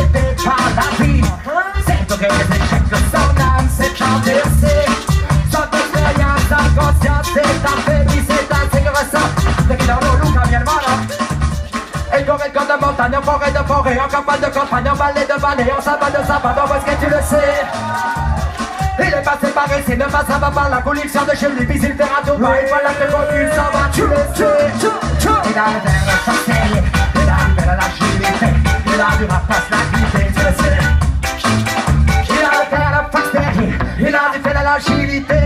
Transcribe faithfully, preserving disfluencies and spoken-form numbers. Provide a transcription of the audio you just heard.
guidé par la vie. C'est pour que les échecs de son âme, c'est traversé. Sans expérience, sans conscience, c'est ta famille, c'est ta ségrégation. De qui dans l'eau, quand vient le malin. Et qu'on est comme de montagne, en forêt de forêt, en campagne de campagne, en vallée de vallée, en sabbat de sabbat, où est-ce que tu le sais? Il est passé par ici, ne passera pas par la collection de chez lui, puis il verra tout bas, il va la faire conduire, ça va, tu le sais. Il a le verre de chanter, il a le verre de l'agilité, il a du rapace, la qualité, tu le sais. Il a le verre de facteur, il a du fait de l'agilité.